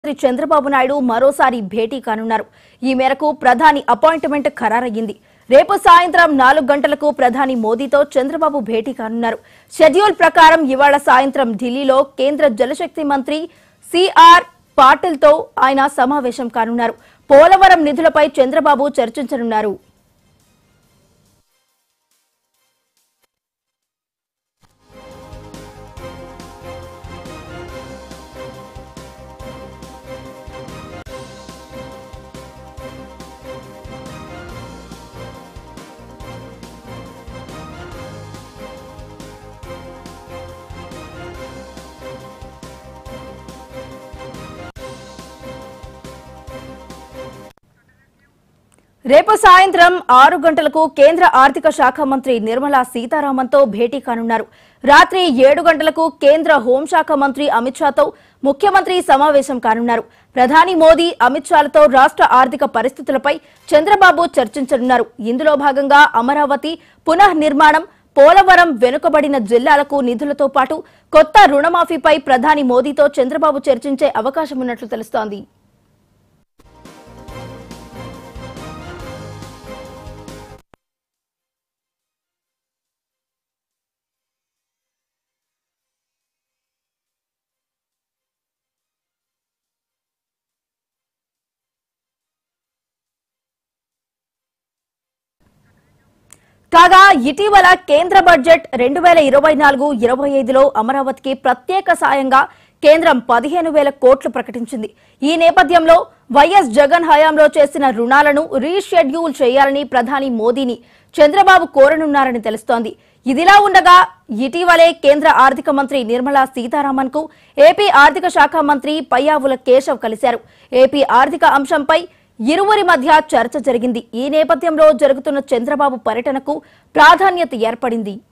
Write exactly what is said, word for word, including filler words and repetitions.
చంద్రబాబు నాయుడు మరోసారి భేటీ కానున్నారు. ఈ మేరకు ప్రధాని అపాయింట్మెంట్ ఖరారయ్యింది. రేపు సాయంత్రం నాలుగు గంటలకు ప్రధాని మోదీతో చంద్రబాబు భేటీ కానున్నారు. షెడ్యూల్ ప్రకారం ఇవాళ సాయంత్రం ఢిల్లీలో కేంద్ర జలశక్తి మంత్రి సిఆర్ పాటిల్తో ఆయన సమావేశం కానున్నారు. పోలవరం నిధులపై చంద్రబాబు చర్చించనున్నారు. రేపు సాయంత్రం ఆరు గంటలకు కేంద్ర ఆర్థిక శాఖ మంత్రి నిర్మలా సీతారామన్తో భేటీ కానున్నారు. రాత్రి ఏడు గంటలకు కేంద్ర హోంశాఖ మంత్రి అమిత్ షాతో ముఖ్యమంత్రి సమావేశం కానున్నారు. ప్రధాని మోదీ అమిత్ షాలతో రాష్ట్ర ఆర్థిక పరిస్థితులపై చంద్రబాబు చర్చించనున్నారు. ఇందులో భాగంగా అమరావతి పునఃనిర్మాణం, పోలవరం, వెనుకబడిన జిల్లాలకు నిధులతో పాటు కొత్త రుణమాఫీపై ప్రధాని మోదీతో చంద్రబాబు చర్చించే అవకాశం ఉన్నట్లు తెలుస్తోంది. కాగా ఇటీవల కేంద్ర బడ్జెట్ రెండు వేల ఇరవై నాలుగు ఇరవై ఐదులో అమరావతికి ప్రత్యేక సాయంగా కేంద్రం పదిహేను వేల కోట్లు ప్రకటించింది. ఈ నేపథ్యంలో వైఎస్ జగన్ హయాంలో చేసిన రుణాలను రీషెడ్యూల్ చేయాలని ప్రధాని మోదీని చంద్రబాబు కోరనున్నారని తెలుస్తోంది. ఇదిలా ఉండగా ఇటీవలే కేంద్ర ఆర్థిక మంత్రి నిర్మలా సీతారామన్ కు ఏపీ ఆర్థిక శాఖ మంత్రి పయ్యావుల కేశవ్ కలిశారు. ఏపీ ఆర్థిక అంశంపై ఇరువురి మధ్య చర్చ జరిగింది. ఈ నేపథ్యంలో జరుగుతున్న చంద్రబాబు పర్యటనకు ప్రాధాన్యత ఏర్పడింది.